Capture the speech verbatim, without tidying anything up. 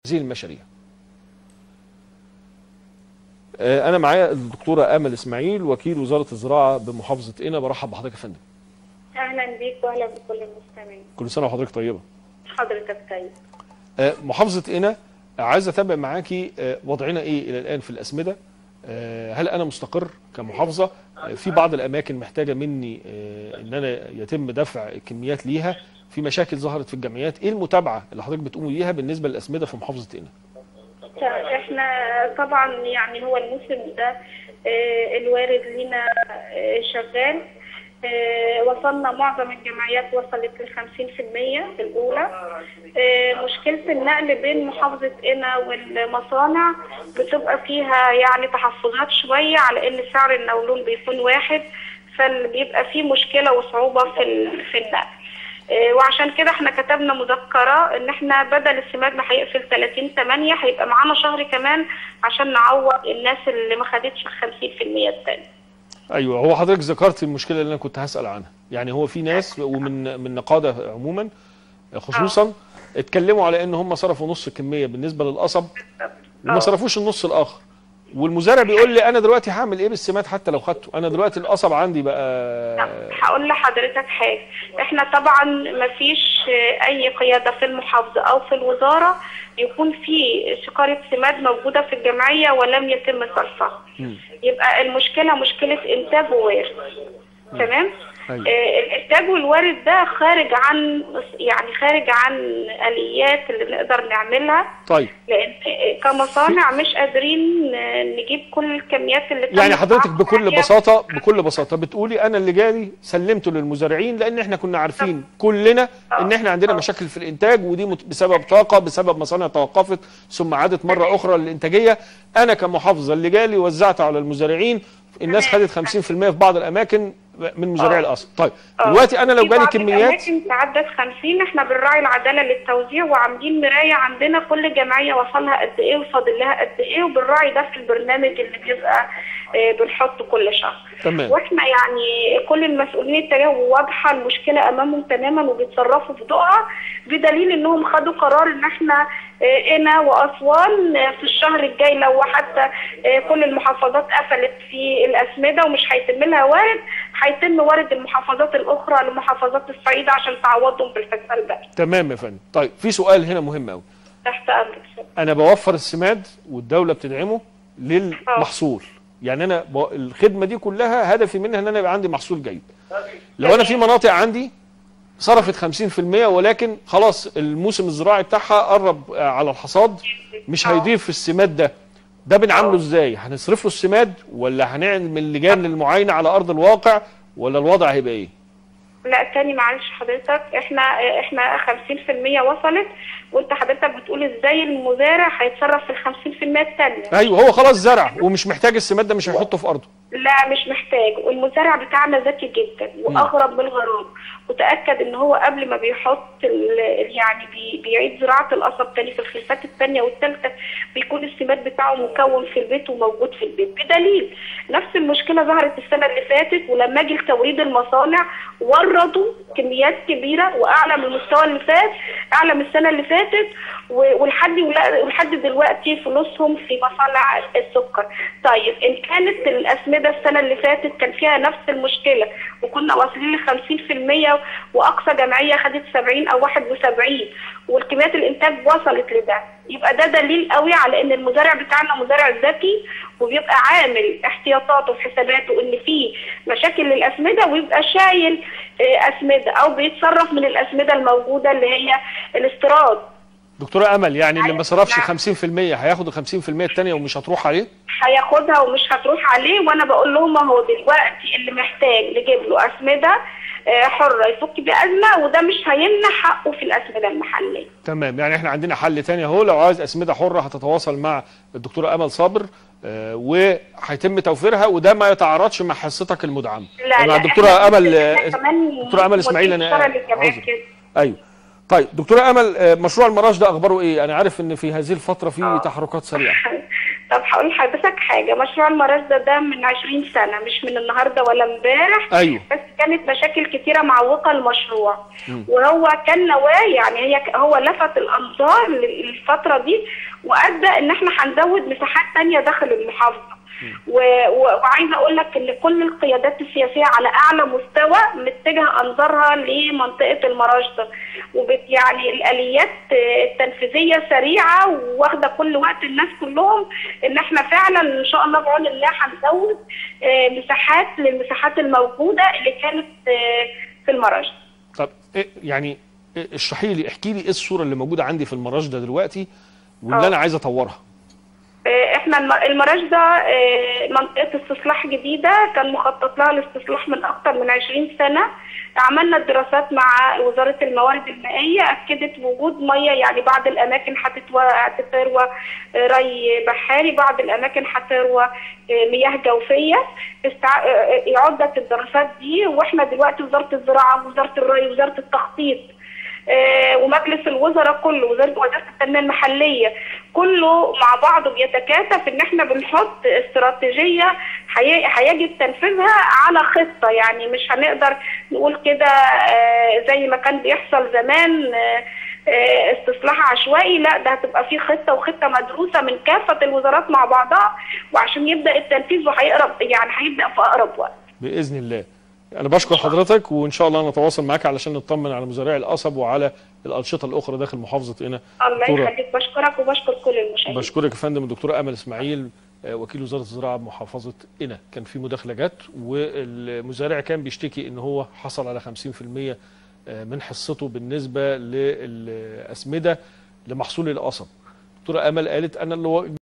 هذه المشاريع. أنا معايا الدكتورة آمل إسماعيل وكيل وزارة الزراعة بمحافظة قنا. برحب بحضرتك يا فندم. أهلا بيك وأهلا بكل المستمعين. كل سنة وحضرتك طيبة. حضرتك طيب. محافظة قنا عايز أتابع معاكي وضعنا إيه إلى الآن في الأسمدة. هل أنا مستقر كمحافظة؟ في بعض الأماكن محتاجة مني إن أنا يتم دفع كميات ليها، في مشاكل ظهرت في الجمعيات. إيه المتابعة اللي حضرتك بتقومي بيها بالنسبة للأسمدة في محافظة قنا؟ احنا طبعا يعني هو الموسم ده الوارد لنا شغال. وصلنا معظم الجمعيات وصلت للخمسين في المية الأولى. مشكلة النقل بين محافظة قنا والمصانع بتبقى فيها يعني تحفظات شوية على إن سعر النولون بيكون واحد، فبيبقى فيه مشكلة وصعوبة في في النقل. وعشان كده احنا كتبنا مذكرة ان احنا بدل السماد ما هيقفل ثلاثين ثمانية هيبقى معانا شهر كمان عشان نعوض الناس اللي ما خدتش خمسين في المية الثاني. ايوه، هو حضرتك ذكرت المشكله اللي انا كنت هسال عنها. يعني هو في ناس ومن من نقاده عموما خصوصا أوه. اتكلموا على ان هم صرفوا نص الكميه بالنسبه للقصب وما صرفوش النص الاخر، والمزارع بيقول لي انا دلوقتي هعمل ايه بالسماد حتى لو خدته؟ انا دلوقتي القصب عندي بقى. هقول لحضرتك حاجه، احنا طبعا ما فيش اي قياده في المحافظه او في الوزاره يكون في شكاره سماد موجوده في الجمعيه ولم يتم صرفها. يبقى المشكله مشكله انتاج ووارد. تمام؟ أيوة. آه الانتاج والوارد ده خارج عن يعني خارج عن اليات اللي نقدر نعملها. طيب. لان كمصانع مش قادرين نجيب كل الكميات اللي يعني حضرتك بكل بساطه بكل بساطه بتقولي انا اللي جالي سلمته للمزارعين لان احنا كنا عارفين كلنا ان احنا عندنا مشاكل في الانتاج، ودي بسبب طاقه، بسبب مصانع توقفت ثم عادت مره اخرى للانتاجيه. انا كمحافظه اللي جالي وزعته على المزارعين، الناس خدت خمسين في المية في بعض الاماكن من مزارعي القصب. طيب أوه. دلوقتي انا لو جالي كميات اماكن تعدت خمسين، احنا بنراعي العداله للتوزيع وعاملين مرايه عندنا كل جمعيه وصلها قد ايه وفاضل لها قد ايه، وبنراعي ده في البرنامج اللي بيبقى بنحطه كل شهر. تمام. واحنا يعني كل المسؤولين التجاوب واضحه المشكله امامهم تماما وبيتصرفوا في ضوءها، بدليل انهم خدوا قرار ان احنا قنا واسوان في الشهر الجاي لو حتى كل المحافظات قفلت في الاسمده ومش هيتم لها وارد، هيتم وارد المحافظات الاخرى لمحافظات الصعيد عشان تعوضهم بالحساب الباقي. تمام يا فندم. طيب في سؤال هنا مهم قوي. تحت امرك. انا بوفر السماد والدوله بتدعمه للمحصول. يعني انا الخدمه دي كلها هدفي منها ان انا يبقى عندي محصول جيد. لو انا في مناطق عندي صرفت خمسين في المية ولكن خلاص الموسم الزراعي بتاعها قرب على الحصاد، مش هيضيف في السماد ده، ده بنعمله ازاي؟ هنصرف له السماد ولا هنعمل لجان للمعاينه على ارض الواقع ولا الوضع هيبقى ايه؟ لا تاني معلش حضرتك، احنا احنا خمسين في المية وصلت، وانت حضرتك بتقول ازاي المزارع هيتصرف في ال خمسين في المية الثانيه؟ ايوه هو خلاص زرع ومش محتاج السماد ده، مش هيحطه في ارضه. لا مش محتاج، والمزارع بتاعنا ذكي جدا واغرب من الغراب، وتاكد ان هو قبل ما بيحط يعني بي بيعيد زراعه القصب تاني في الخلفات الثانيه والثالثه بيكون السماد بتاعه مكون في البيت وموجود في البيت. بدليل نفس المشكله ظهرت السنه اللي فاتت، ولما جه لتوريد المصانع وردوا كميات كبيره واعلى من المستوى اللي فات، اعلى من السنه اللي فاتت، ولحد ولحد دلوقتي فلوسهم في مصانع السكر. طيب ان كانت الاسمده السنه اللي فاتت كان فيها نفس المشكله وكنا واصلين ل خمسين في المية واقصى جمعيه خدت سبعين او واحد وسبعين والكميات الانتاج وصلت لده، يبقى ده دليل قوي على ان المزارع بتاعنا مزارع ذكي وبيبقى عامل احتياطاته وحساباته ان في مشاكل للاسمده ويبقى شايل اسمده او بيتصرف من الاسمده الموجوده اللي هي الاستيراد. دكتوره امل، يعني اللي ما صرفش خمسين في المية هياخد ال خمسين في المية الثانيه ومش هتروح عليه؟ هياخدها ومش هتروح عليه، وانا بقول لهم اهو دلوقتي اللي محتاج نجيب له اسمده حره يفك بازمه، وده مش هيمنع حقه في الاسمده المحليه. تمام، يعني احنا عندنا حل ثاني اهو، لو عايز اسمده حره هتتواصل مع الدكتوره امل صابر آه وهيتم توفيرها، وده ما يتعارضش مع حصتك المدعمه. لا مع الدكتوره امل الدكتوره امل اسماعيل. انا عذر. ايوه. طيب دكتوره امل، مشروع المراش ده اخباره ايه؟ انا عارف ان في هذه الفتره في تحركات سريعه. طب هقول لحضرتك حاجه، مشروع المراج ده ده من عشرين سنه، مش من النهارده ولا امبارح. ايوه. بس كانت مشاكل كتيره معوقه المشروع. م. وهو كان نواه، يعني هي هو لفت الانظار للفتره دي، وادى ان احنا هنزود مساحات ثانيه داخل المحافظه. وعايزه اقول لك ان كل القيادات السياسيه على اعلى مستوى متجهه انظارها لمنطقه المراج ده، وبت يعني الاليات التنفيذيه سريعه واخده كل وقت الناس كلهم، ان احنا فعلا ان شاء الله بعون الله هنزود مساحات للمساحات الموجوده اللي كانت في المراج. طب إيه يعني اشرحي لي، احكي لي ايه الصوره اللي موجوده عندي في المراج ده دلوقتي واللي أوه. انا عايز اطورها. احنا المراج ده منطقه استصلاح جديده، كان مخطط لها الاستصلاح من اكثر من عشرين سنه. عملنا الدراسات مع وزاره الموارد المائيه، اكدت وجود ميه، يعني بعض الاماكن هتتروى ري بحاري، بعض الاماكن هتروى مياه جوفيه. عدت الدراسات دي، واحنا دلوقتي وزاره الزراعه ووزاره الري ووزاره التخطيط ومجلس الوزراء كله، وزاره التنميه المحليه كله مع بعضه بيتكاتف ان احنا بنحط استراتيجيه هيجب تنفيذها على خطه. يعني مش هنقدر نقول كده زي ما كان بيحصل زمان استصلاح عشوائي، لا ده هتبقى في خطه وخطه مدروسه من كافه الوزارات مع بعضها، وعشان يبدا التنفيذ وهيقرب يعني هيبدا في اقرب وقت باذن الله. أنا بشكر حضرتك، وإن شاء الله نتواصل معاك علشان نطمن على مزارعي القصب وعلى الأنشطة الأخرى داخل محافظة قنا. الله يخليك، بشكرك وبشكر كل المشاهدين. بشكرك يا فندم الدكتورة أمل إسماعيل، وكيل وزارة الزراعة بمحافظة قنا. كان في مداخلة جت، والمزارع كان بيشتكي إن هو حصل على خمسين في المية من حصته بالنسبة للأسمدة لمحصول القصب. الدكتورة أمل قالت أنا اللي